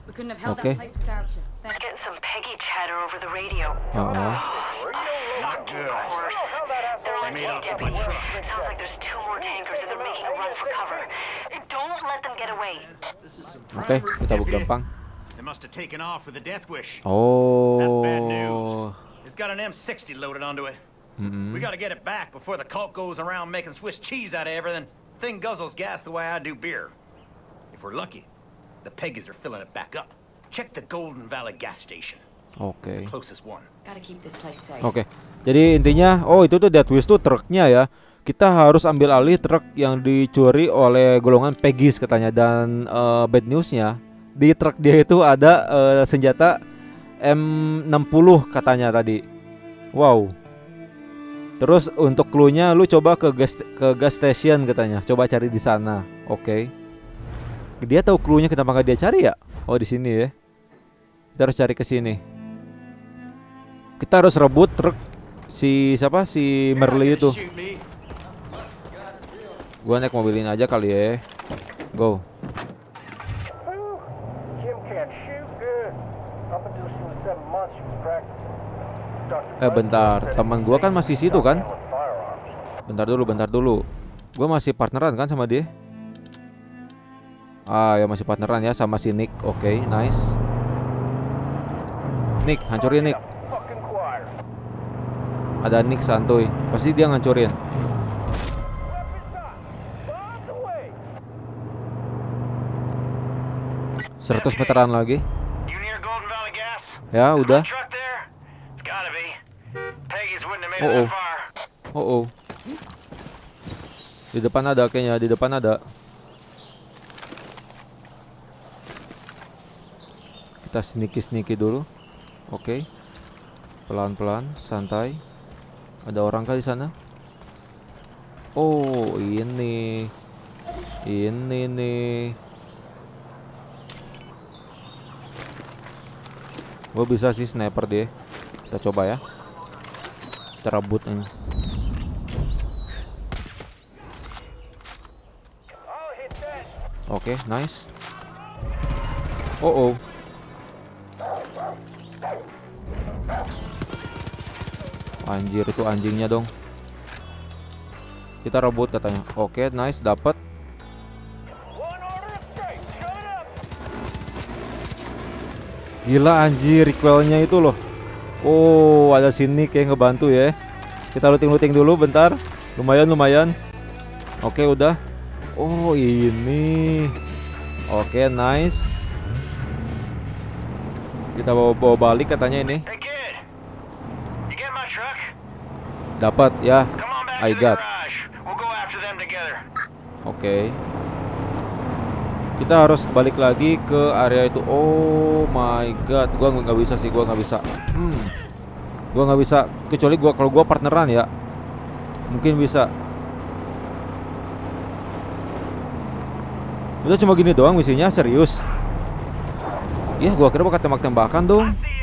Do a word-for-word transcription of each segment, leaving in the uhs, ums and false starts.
Oke. Getting some Peggy chatter over the radio. Oh. Not good. Of course. They're letting you get me. It sounds like there's two more tankers and they're making a run for cover. Don't let them get away. Oke, kita buka gampang. They must have taken off with the Death Wish. Oh. That's bad news. It's got an M sixty loaded onto it. Mm-hmm. We gotta get it back before the cult goes around making Swiss cheese out of everything. Thing guzzles gas the way I do beer. If we're lucky, the Peggies are filling it back up. Check the Golden Valley gas station. Oke. Closest one. Gotta keep this place safe. Oke. Jadi intinya, oh itu tuh Death Wish tuh truknya ya. Kita harus ambil alih truk yang dicuri oleh golongan Peggies katanya. Dan uh, bad newsnya, di truk dia itu ada uh, senjata M enam puluh katanya tadi. Wow. Terus untuk clue-nya lu coba ke gas ke gas station katanya. Coba cari di sana. Oke. Dia tahu clue-nya, kenapa nggak dia cari ya? Oh di sini ya. Kita harus cari ke sini. Kita harus rebut truk si siapa si Merle itu. Gua naik mobil ini aja kali ya. Go. Eh bentar, teman gua kan masih situ kan? Bentar dulu, bentar dulu. Gua masih partneran kan sama dia? Ah ya masih partneran ya sama si Nick. Oke, okay, nice. Nick, hancurin Nick. Ada Nick santuy. Pasti dia ngancurin. seratus meteran lagi. Ya udah. Oh oh. Oh oh. Di depan ada kayaknya, di depan ada. Kita sneaky-sneaky dulu. Oke. Okay. Pelan-pelan, santai. Ada orang kah di sana? Oh, ini. Ini nih. Gue bisa sih sniper dia. Kita coba ya. Kita rebut ini. Oke, okay, nice. Oh oh. Anjir, itu anjingnya dong. Kita rebut katanya. Oke, okay, nice, dapat. Gila anjir, recoilnya itu loh. Oh, ada sini kayak ngebantu ya. Kita looting-looting dulu bentar. Lumayan, lumayan. Oke, okay, udah. Oh, ini. Oke, okay, nice. Kita bawa, bawa balik katanya ini. Dapat ya. I got. Oke. Okay. Kita harus balik lagi ke area itu. Oh my god, gua nggak bisa sih, gua nggak bisa. Hmm. Gua nggak bisa, kecuali gua kalau gua partneran ya. Mungkin bisa. Udah cuma gini doang misinya, serius. Ya, gua kira bakal tembak-tembakan dong.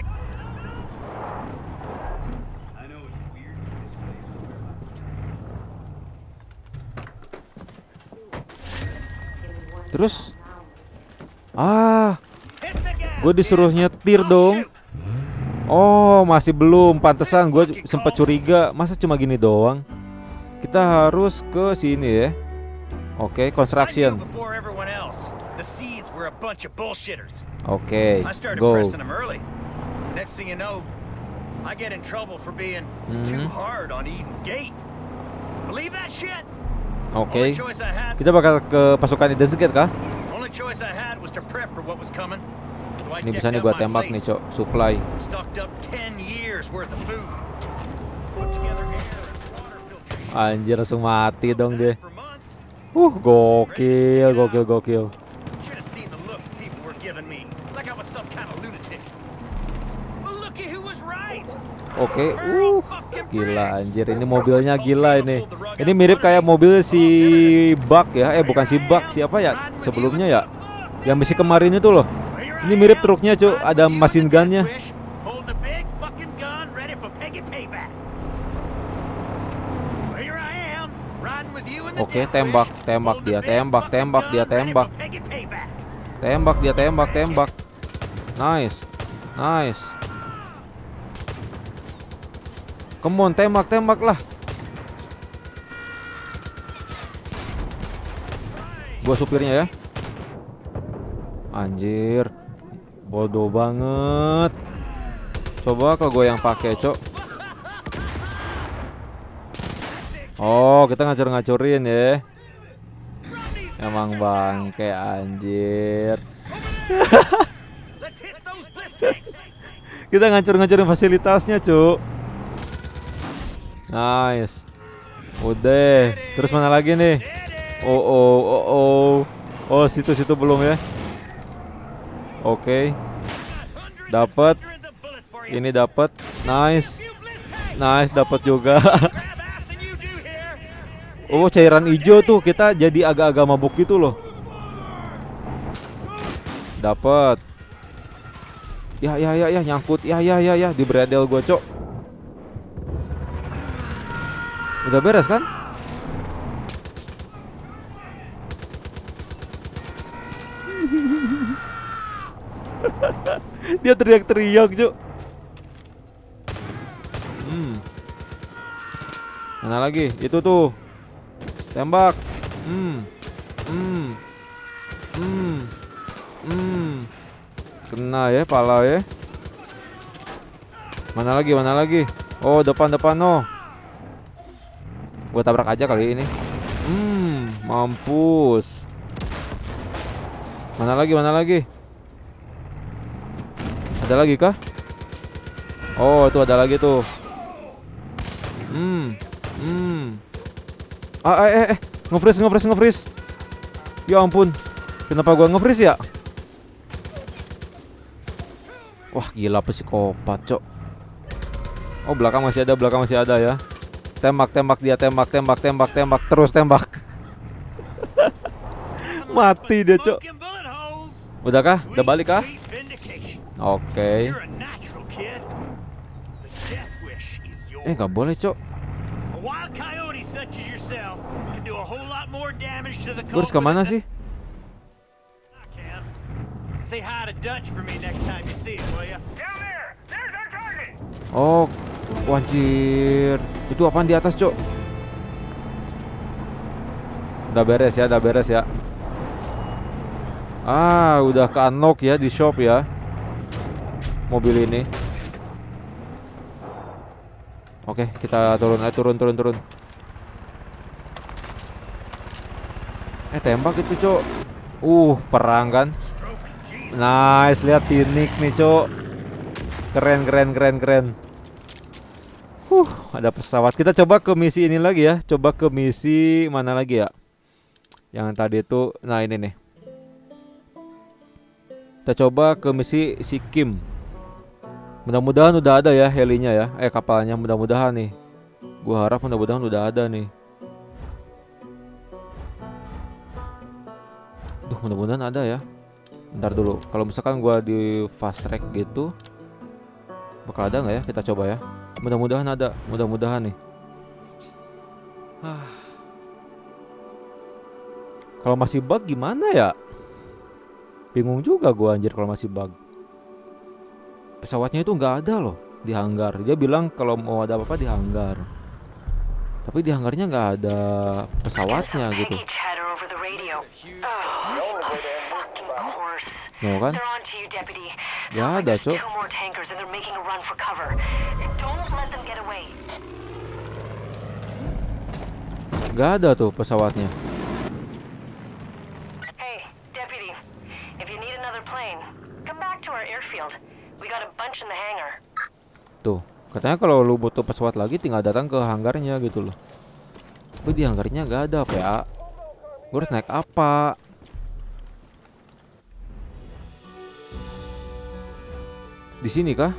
Terus ah, gue disuruh nyetir dong. Oh, masih belum. Pantesan gue sempat curiga. Masa cuma gini doang? Kita harus ke sini ya. Oke, okay, construction. Oke, okay, go. Oke, okay. Kita bakal ke pasukan Eden's Gate kah? Ini bisa nih gua tembak nih, cok. Supply. Anjir, langsung mati dong dia. Uh, gokil, gokil, gokil. Oke, okay. uh, gila anjir. Ini mobilnya gila ini. Ini mirip kayak mobil si Buck ya. Eh, bukan si Buck, siapa ya? Sebelumnya ya. Yang misi kemarin itu loh. Ini mirip truknya, cuy. Ada machine gun-nya. Oke, okay, tembak, tembak dia, tembak, tembak dia, tembak. Tembak dia, tembak, tembak. Nice. Nice. Come on, tembak, tembak lah. Gua supirnya ya. Anjir. Bodoh banget. Coba kalau gue yang pakai, Cok. Oh, kita ngacur-ngacurin ya. Emang bangke anjir. Kita ngacur-ngacurin fasilitasnya, Cuk. Nice. Udah. Terus mana lagi nih? Oh oh oh oh. Oh, situ-situ belum ya. Oke. Dapat. Ini dapat. Nice. Nice, dapat juga. Oh, cairan hijau tuh, kita jadi agak-agak mabuk gitu loh. Dapat. Ya ya ya ya nyangkut. Ya ya ya ya di bradel gua, Cok. Udah beres kan? Dia teriak-teriak, Cok. Hmm. Mana lagi? Itu tuh. Tembak. Hmm. Hmm. Hmm. Hmm. Kena ya pala ya. Mana lagi? Mana lagi? Oh, depan-depan no. Gua tabrak aja kali ini. Hmm, mampus. Mana lagi? Mana lagi? Ada lagi kah? Oh, itu ada lagi tuh. Hmm. Hmm. Ah, eh, eh, eh. Nge-freeze, nge-freeze, nge-freeze. Ya ampun. Kenapa gua nge-freeze ya? Wah, gila psikopat, Cok. Oh, belakang masih ada, belakang masih ada ya. Tembak, tembak dia, tembak, tembak, tembak, tembak, terus tembak. Mati dia, Cok. Udah kah? Udah balik kah? Oke. Okay. Eh, nggak boleh, Cok. Gue harus kemana sih? Oh, wajir. Itu apaan di atas, Cok? Udah beres ya, udah beres ya. Ah, udah ke unlock ya di shop ya. Mobil ini. Oke, kita turun, eh, turun, turun, turun. Eh, tembak itu, Cok. Uh, perang kan. Nice, lihat si Nick nih, Cok. Keren, keren, keren, keren. Huh, ada pesawat. Kita coba ke misi ini lagi ya. Coba ke misi mana lagi ya? Yang tadi itu, nah ini nih. Kita coba ke misi si Kim. Mudah-mudahan udah ada ya helinya ya. Eh, kapalnya mudah-mudahan nih. Gua harap mudah-mudahan udah ada nih. Duh, mudah-mudahan ada ya. Bentar dulu. Kalau misalkan gua di fast track gitu, bakal ada nggak ya? Kita coba ya. Mudah-mudahan ada. Mudah-mudahan nih. Ah. Kalau masih bug gimana ya? Bingung juga gua anjir kalau masih bug. Pesawatnya itu nggak ada loh di hanggar. Dia bilang kalau mau ada apa-apa di hanggar. Tapi di hanggarnya nggak ada pesawatnya gitu. No kan? Nggak ada, Cok. Nggak ada tuh pesawatnya. Hey, deputy. If you need another plane, come back to our airfield. We got a bunch in the hangar. Tuh, katanya kalau lu butuh pesawat lagi tinggal datang ke hanggarnya gitu loh. Tapi di hanggarnya nggak ada, P A. Gue harus naik apa? Di sini kah?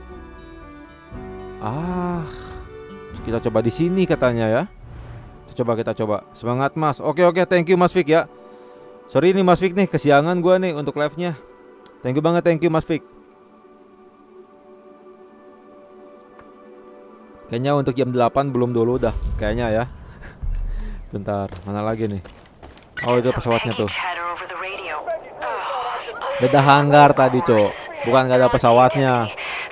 Ah, kita coba di sini katanya ya. Coba kita coba. Semangat, Mas. Oke oke, thank you Mas Fik ya. Sorry nih Mas Fik nih, kesiangan gua nih untuk live-nya. Thank you banget, thank you Mas Fik. Kayaknya untuk jam delapan belum dulu dah, kayaknya ya. Bentar, mana lagi nih? Oh, itu pesawatnya tuh. Beda hanggar tadi, Cok. Bukan nggak ada pesawatnya.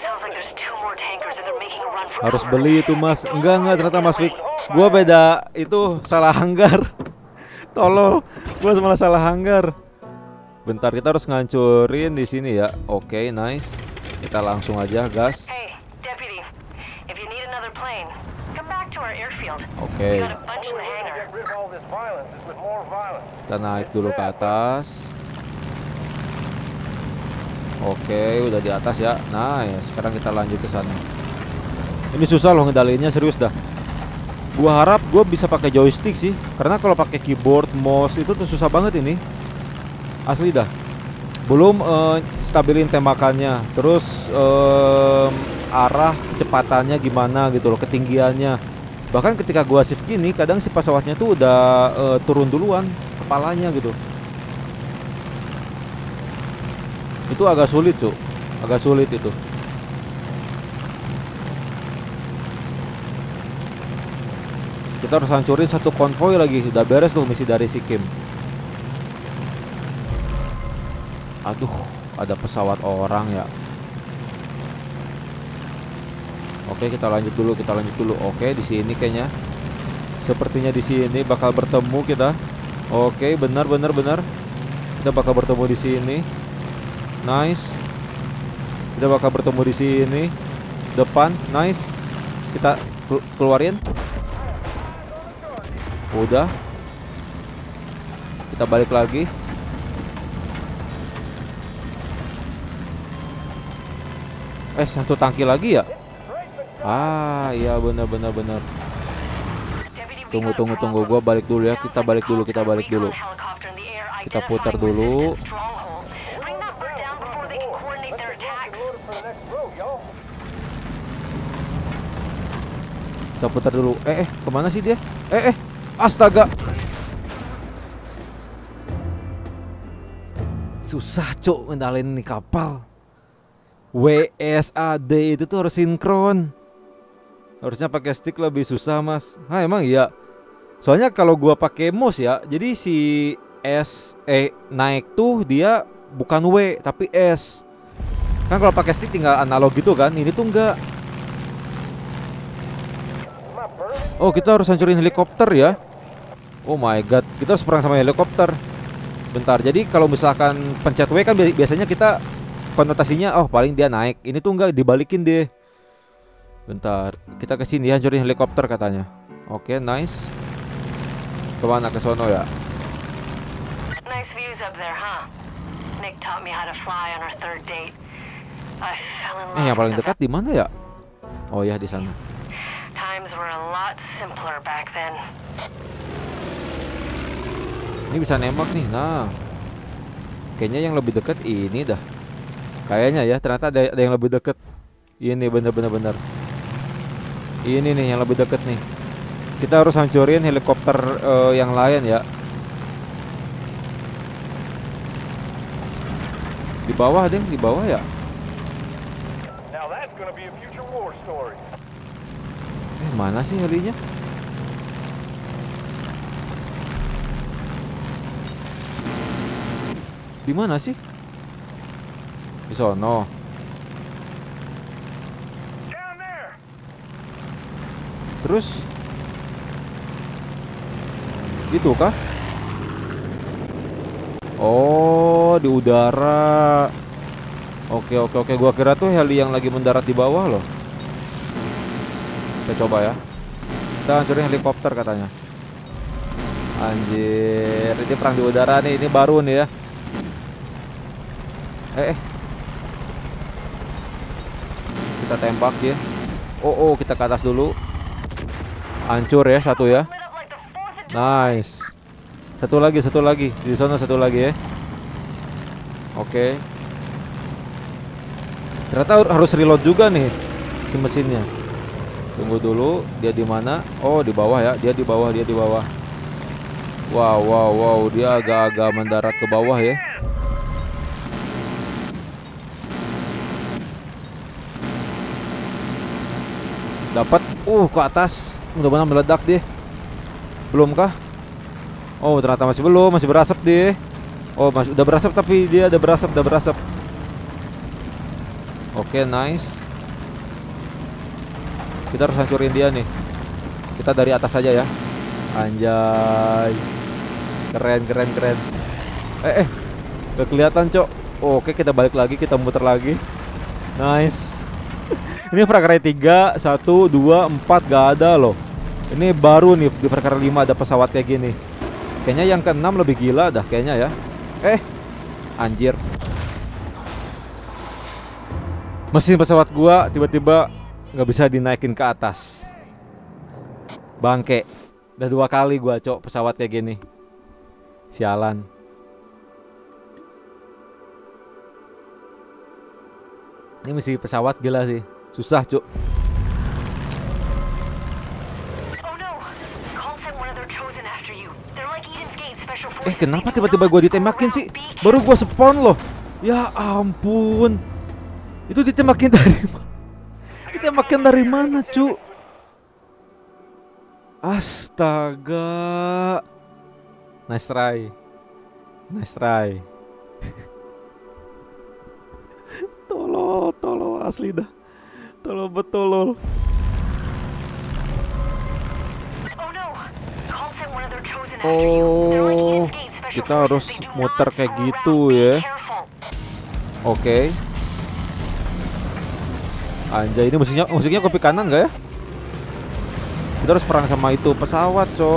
Harus beli itu mas. Enggak enggak ternyata Mas Vic. Gua beda itu salah hanggar. Tolol. Gua malah salah hanggar. Bentar, kita harus ngancurin di sini ya. Oke, okay, nice. Kita langsung aja gas. Oke. Okay. Kita naik dulu ke atas. Oke, okay, udah di atas ya. Nah, ya sekarang kita lanjut ke sana. Ini susah loh ngendaliinnya, serius dah. Gua harap gua bisa pakai joystick sih, karena kalau pakai keyboard, mouse itu tuh susah banget ini. Asli dah. Belum uh, stabilin tembakannya, terus uh, arah kecepatannya gimana gitu loh, ketinggiannya. Bahkan ketika gua shift gini, kadang si pesawatnya tuh udah uh, turun duluan kepalanya gitu. Itu agak sulit, Cuk. Agak sulit itu. Kita harus hancurin satu konvoy lagi. Udah beres tuh misi dari si Kim. Aduh, ada pesawat orang ya. Oke, kita lanjut dulu, kita lanjut dulu. Oke, di sini kayaknya. Sepertinya di sini bakal bertemu kita. Oke, benar benar benar. Kita bakal bertemu di sini. Nice. Kita bakal bertemu di sini. Depan, nice. Kita keluarin. Udah. Kita balik lagi. Eh, satu tangki lagi ya? Ah, iya benar benar benar. Tunggu tunggu tunggu, gua balik dulu ya. Kita balik dulu, kita balik dulu. Kita putar dulu. Kita putar dulu. Eh, eh, kemana sih dia? Eh, eh, astaga. Susah, Cuk, ngendalin nih kapal. W S A D itu tuh harus sinkron. Harusnya pakai stick lebih susah, Mas. Ah, emang iya. Soalnya kalau gua pakai mouse ya, jadi si S eh naik tuh dia bukan W tapi S. Kan kalau pakai stick tinggal analog gitu kan. Ini tuh enggak. Oh, kita harus hancurin helikopter ya. Oh my god, kita harus perang sama helikopter. Bentar, jadi kalau misalkan pencet W kan biasanya kita konotasinya oh paling dia naik. Ini tuh enggak, dibalikin deh. Bentar, kita ke sini hancurin helikopter katanya. Oke, nice. Kemana, ke sono ya? Nice views up there, huh? Nick taught me how to fly on our third date. I fell in love. Eh, yang paling dekat di mana ya? Oh ya, di sana. Times were a lot simpler back then. Ini bisa nembak nih. Nah, kayaknya yang lebih dekat ini dah. Kayaknya ya, ternyata ada, ada yang lebih dekat. Ini bener-bener bener. Ini nih yang lebih dekat nih. Kita harus hancurin helikopter uh, yang lain ya. Di bawah deh, di bawah ya. Eh, mana sih helinya? Di mana sih? Di sono. Terus itu kah? Oh, di udara. Oke oke oke, gua kira tuh heli yang lagi mendarat di bawah loh. Kita coba ya. Kita hancurin helikopter katanya. Anjir, ini perang di udara nih, ini baru nih ya. Eh, eh. Kita tembak ya. Oh, oh, kita ke atas dulu. Hancur ya, satu ya. Nice. Satu lagi, satu lagi. Di sana satu lagi ya. Oke. Ternyata harus reload juga nih si mesinnya. Tunggu dulu, dia di mana? Oh, di bawah ya. Dia di bawah, dia di bawah. Wow, wow, wow, dia agak-agak mendarat ke bawah ya. Dapat, uh ke atas, mudah-mudahan meledak deh. Belum kah? Oh ternyata masih belum, masih berasap deh. Oh masih udah berasap tapi dia udah berasap, udah berasap. Oke, nice. Kita harus hancurin dia nih. Kita dari atas aja ya. Anjay. Keren, keren, keren. Eh, eh. Gak kelihatan, Cok. Oke, kita balik lagi, kita muter lagi. Nice. Ini Far Cry tiga, satu, dua, empat gak ada loh. Ini baru nih di Far Cry lima ada pesawat kayak gini. Kayaknya yang keenam lebih gila dah kayaknya ya. Eh, anjir. Mesin pesawat gua tiba-tiba nggak bisa dinaikin ke atas. Bangke. Udah dua kali gua cok pesawat kayak gini. Sialan. Ini mesin pesawat gila sih. Susah cok. Eh kenapa tiba-tiba gua ditembakin sih? Baru gua spawn loh. Ya ampun. Itu ditembakin dari mana? Ditembakin dari mana, cu? Astaga. Nice try. Nice try. Tolol, tolol asli dah. Tolol betul lol. Oh, kita harus muter kayak gitu ya. Oke. Okay. Anjay, ini musiknya musiknya kopi kanan gak ya? Kita harus perang sama itu pesawat, cok.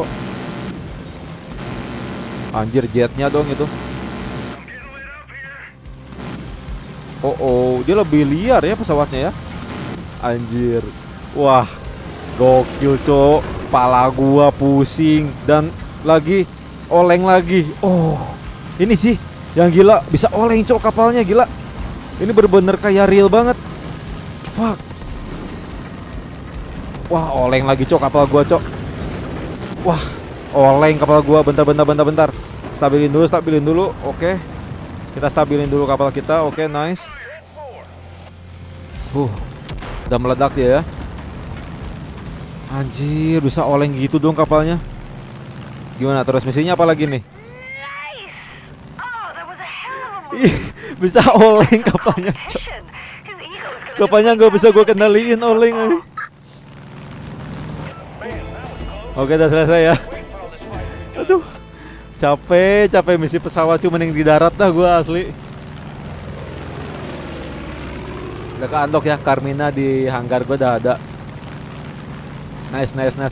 Anjir, jetnya dong itu. Oh, oh, dia lebih liar ya pesawatnya ya. Anjir. Wah, gokil, cok. Pala gua pusing dan lagi oleng lagi. Oh, ini sih yang gila, bisa oleng, cok, kapalnya gila. Ini bener-bener kayak real banget. Fuck. Wah, oleng lagi cok kapal gua cok. Wah, oleng kapal gua. Bentar, bentar, bentar, bentar. Stabilin dulu, stabilin dulu. Oke. Kita stabilin dulu kapal kita. Oke, nice. Uh, udah meledak dia ya. Anjir, bisa oleng gitu dong kapalnya. Gimana terus misinya apa lagi nih? Ih, bisa oleng kapalnya cok. Kapalnya nggak bisa gue kendaliin oleng aja. Oke, udah selesai ya. Aduh, capek, capek misi pesawat, cuma mending di darat dah gue asli. Udah ke unlock ya, Carmina di hanggar gue udah ada. Nice, nice, nice.